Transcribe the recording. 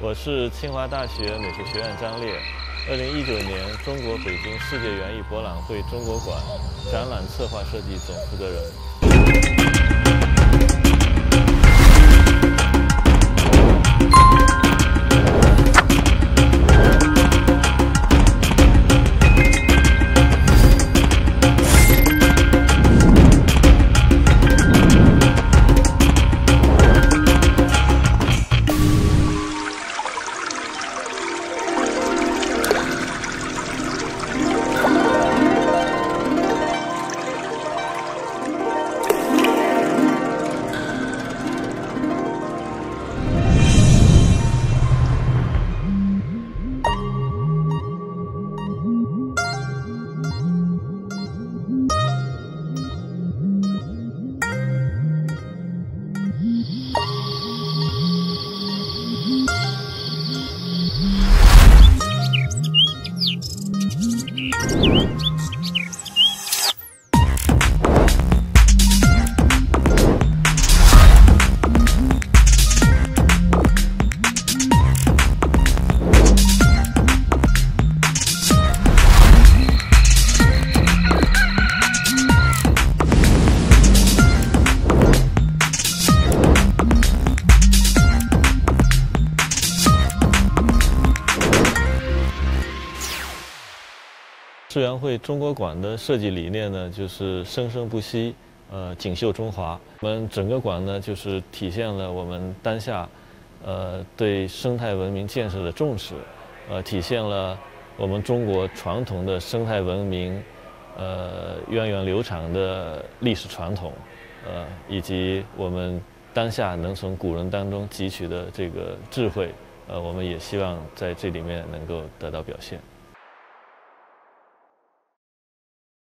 我是清华大学美术学院张烈，2019年中国北京世界园艺博览会中国馆展览策划设计总负责人。世园会中国馆的设计理念呢，就是生生不息，锦绣中华。我们整个馆呢，就是体现了我们当下，对生态文明建设的重视，体现了我们中国传统的生态文明，源远流长的历史传统，以及我们当下能从古人当中汲取的这个智慧，我们也希望在这里面能够得到表现。